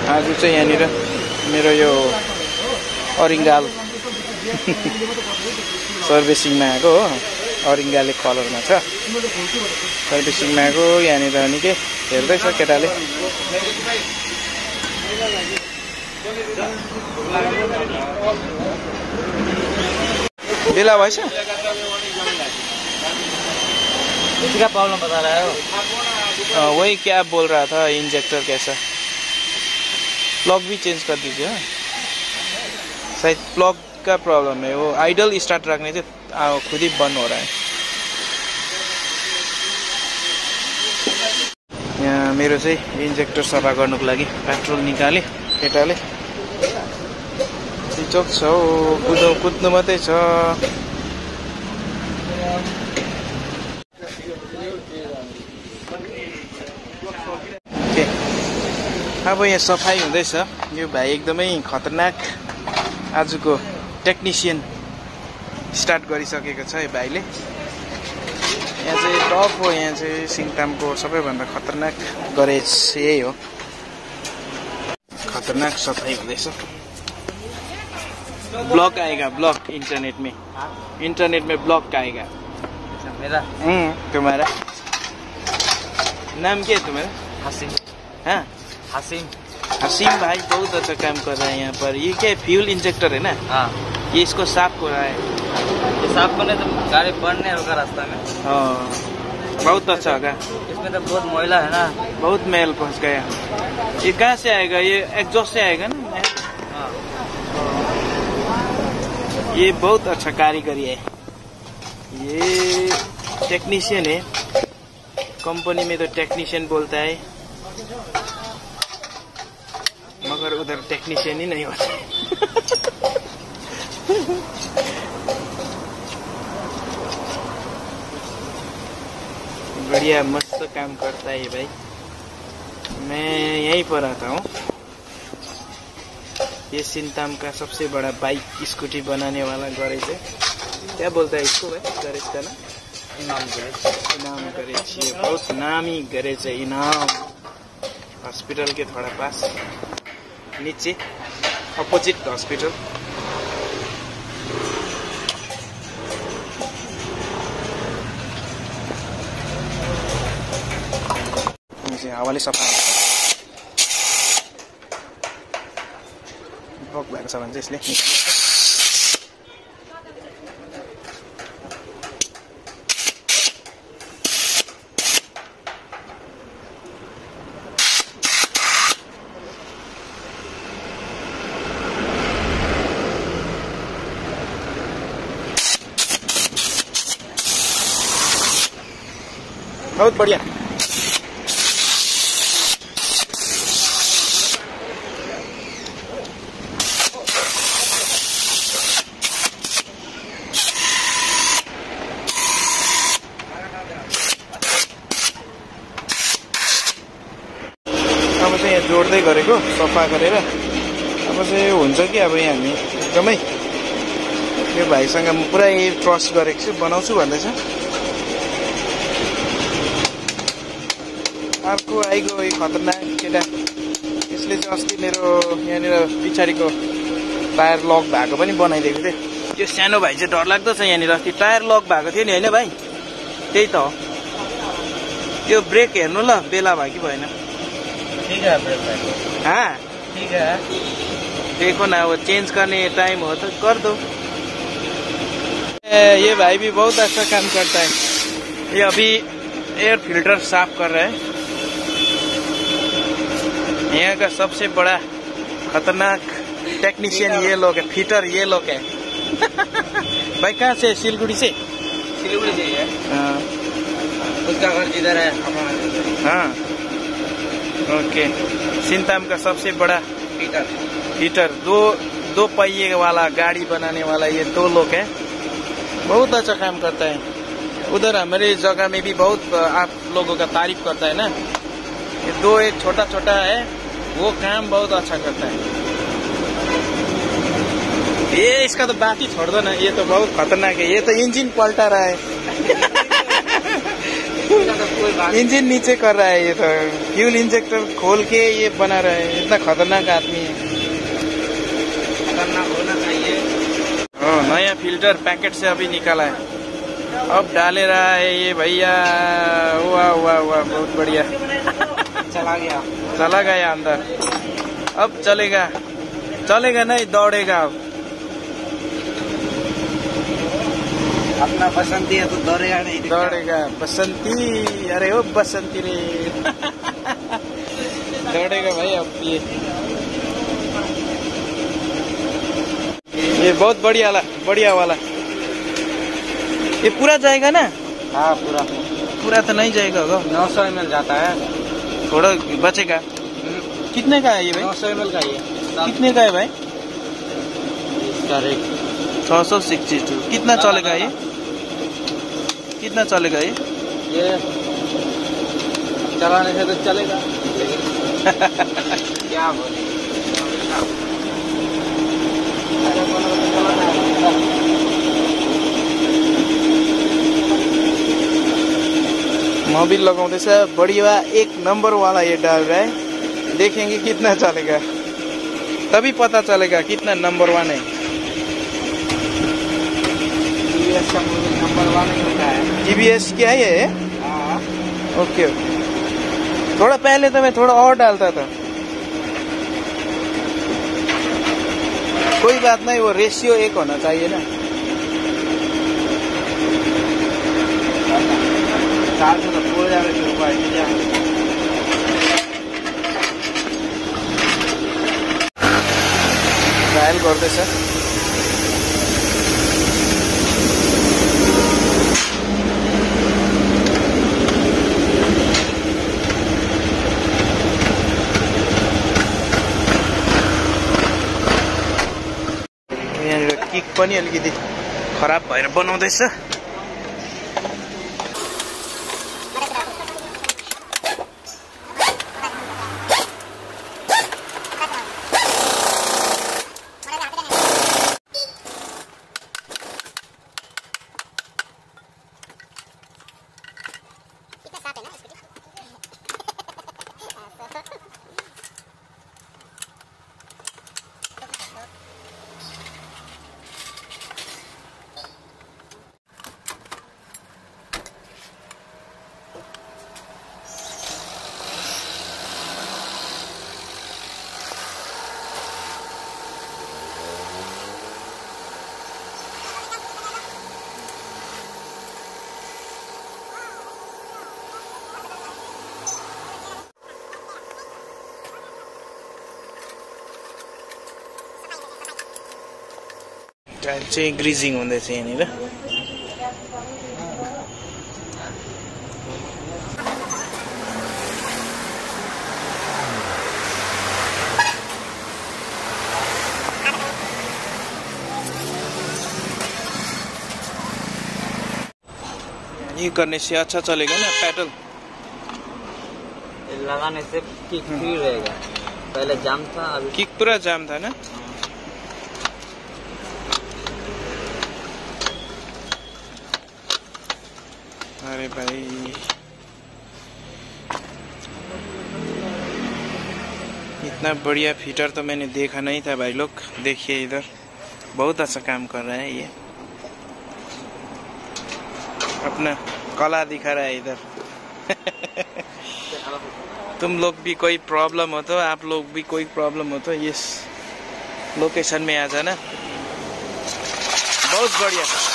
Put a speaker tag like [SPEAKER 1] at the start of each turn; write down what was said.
[SPEAKER 1] आज चाहिँ यहाँनिर मेरो यो अरिङ्गाल सर्भिसिङमा आएको हो। अरिङ्गाले कलरमा छ, सर्भिसिङमा आएको। यहाँनिर निकै हेर्दैछ केटाले। बेला भएछ।
[SPEAKER 2] क्या प्रॉब्लम बता रहा है वो?
[SPEAKER 1] वही क्या बोल रहा था, इंजेक्टर कैसा, प्लग भी चेंज कर दीजिए। शायद प्लग का प्रॉब्लम है, वो आइडल स्टार्ट रखने से खुद ही बंद हो रहा है। यहाँ मेरो चाहिँ इंजेक्टर सफा गर्नुको लागि पेट्रोल निकाले केटाले। चोक छ, कुद्नु मात्रै छ। अब यहाँ सफाई हुँदैछ। यो भाइ एकदमै खतरनाक आजको टेक्निसियन स्टार्ट गरिसकेको छ यो भाइले। यहाँ चाहिँ टप हो, यहाँ चाहिँ सिङतामको सबैभन्दा खतरनाक गरेज यही हो। खतरनाक सफाई हुँदैछ। ब्लॉग आएगा, ब्लॉग इंटरनेट में ब्लॉग आएगा।
[SPEAKER 2] मेरा
[SPEAKER 1] तुम्हारा नाम क्या है तुम्हारा?
[SPEAKER 2] हसीम।
[SPEAKER 1] हाँ हसीम भाई बहुत अच्छा काम कर रहा है यहाँ पर। ये क्या फ्यूल इंजेक्टर है ना?
[SPEAKER 2] हाँ,
[SPEAKER 1] ये इसको साफ कर रहा है।
[SPEAKER 2] ये साफ करने तो गाड़ी बढ़ने होगा रास्ता में।
[SPEAKER 1] हाँ बहुत अच्छा होगा।
[SPEAKER 2] इसमें तो बहुत मैला है ना,
[SPEAKER 1] बहुत मैल पहुँच गया। ये कहाँ से आएगा? ये एग्जॉस्ट से आएगा ना?
[SPEAKER 2] हाँ।
[SPEAKER 1] ये बहुत अच्छा कारीगरी है। ये टेक्नीशियन है, कंपनी में तो टेक्नीशियन बोलता है, मगर उधर टेक्नीशियन ही नहीं होता। बढ़िया मस्त काम करता है ये भाई। मैं यहीं पर आता हूँ। ये सिंताम का सबसे बड़ा बाइक स्कूटी बनाने वाला गैरेज है। क्या बोलता है इसको भाई गैरेज का ना?
[SPEAKER 2] इनाम गैरेज।
[SPEAKER 1] इनाम गैरेज, ये बहुत नामी गैरेज है। इनाम हॉस्पिटल के थोड़ा पास नीचे, अपोजिट हॉस्पिटल। हावाले सफा ब्लक भएको छ भने चाहिँ यसले बहुत बढ़िया। अब चाहिँ यहाँ जोड्दै गरेको सफा गरेर। अब चाहिँ हुन्छ कि अब यहाँ हामी एकदमै यो भाइसँग म पुरै ट्रस्ट गरेको छु, बनाउँछु भन्दैछ। अर्को आइगयो यो खतरनाक केटा। यसले चाहिँ अस्ति मेरो यहाँनिर पछाडिको टायर लक भएको पनि बनाइदिएको थियो। यो सानो भाइ चाहिँ डरलाग्दो छ। यहाँनिर अस्ति टायर लक भएको थियो नि, होइन भाइ? त्यही त हो। यो ब्रेक हेर्नु ल, बेला भयो कि भएन?
[SPEAKER 2] ठीक है ब्रेक।
[SPEAKER 1] हाँ
[SPEAKER 2] ठीक है,
[SPEAKER 1] देखो ना, वो चेंज करने टाइम हो तो कर दो। ये भाई भी बहुत अच्छा काम करता है। ये अभी एयर फिल्टर साफ कर रहा है। यहाँ का सबसे बड़ा खतरनाक टेक्नीशियन ये लोग है, फिटर ये लोग है। भाई कहाँ से? सिलगुड़ी से?
[SPEAKER 2] सिलीगुड़ी से है।
[SPEAKER 1] हाँ
[SPEAKER 2] उसका घर इधर है।
[SPEAKER 1] हाँ ओके। सिंताम का सबसे बड़ा हीटर, दो पहिए वाला गाड़ी बनाने वाला ये दो लोग हैं। बहुत अच्छा काम करता है। उधर हमारे जगह में भी बहुत आप लोगों का तारीफ करता है ना। ये दो एक छोटा छोटा है, वो काम बहुत अच्छा करता है। ये इसका तो बात ही छोड़ दो ना, ये तो बहुत खतरनाक है। ये तो इंजन पलटा रहा है।
[SPEAKER 2] कोई बात
[SPEAKER 1] इंजन नीचे कर रहा है ये तो, फ्यूल इंजेक्टर खोल के ये बना रहा है। इतना खतरनाक आदमी है।
[SPEAKER 2] खतरनाक होना चाहिए।
[SPEAKER 1] नया फिल्टर पैकेट से अभी निकाला है, अब डाले रहा है ये भैया। वाह वाह वाह, बहुत बढ़िया। चला गया अंदर। अब चलेगा नहीं, दौड़ेगा अब।
[SPEAKER 2] अपना बसंती है तो दौड़ेगा नहीं।
[SPEAKER 1] दौड़ेगा बसंती, अरे ओ बसंती रे। दौड़ेगा भाई अब ये बहुत बढ़िया वाला। ये पूरा जाएगा ना?
[SPEAKER 2] हाँ पूरा
[SPEAKER 1] तो नहीं जाएगा होगा।
[SPEAKER 2] 900 ml जाता है,
[SPEAKER 1] थोड़ा बचेगा। कितने का है ये भाई?
[SPEAKER 2] 900 ml का ये।
[SPEAKER 1] कितने का है भाई?
[SPEAKER 2] इसका रेट
[SPEAKER 1] 662। कितना चलेगा ये? कितना चलेगा ये?
[SPEAKER 2] ये चलाने से तो चलेगा, क्या बोले।
[SPEAKER 1] मोबिल लगाउँदैछ, बढ़िया 1 नंबर वाला ये डाल रहा है। देखेंगे कितना चलेगा, तभी पता चलेगा कितना नंबर 1 है।
[SPEAKER 2] TVS का मोबिल नंबर 1 ही होता है।
[SPEAKER 1] TVS क्या है ये?
[SPEAKER 2] हाँ।
[SPEAKER 1] ओके। थोड़ा पहले तो मैं थोड़ा और डालता था। कोई बात नहीं, वो रेशियो 1 होना चाहिए ना।
[SPEAKER 2] 400 तो हो जाएगा,
[SPEAKER 1] ट्रायल गर्दैछ। यहाँनिर किक पनि अलिकति खराब भएर बनाउँदैछ। टाइल चाहिँ ग्रिजिङ हुँदैछ यहाँनिर। ये करने से अच्छा चलेगा ना पेट्रोल?
[SPEAKER 2] लगाने से किक फ्री रहेगा। पहले जाम था, अभी
[SPEAKER 1] किक पूरा जाम था ना। अरे भाई, इतना बढ़िया फिटर तो मैंने देखा नहीं था भाई लोग। देखिए इधर बहुत अच्छा काम कर रहा है ये, अपना कला दिखा रहा है इधर। तुम लोग भी कोई प्रॉब्लम हो तो, आप लोग भी कोई प्रॉब्लम हो तो इस लोकेशन में आ जाना। बहुत बढ़िया।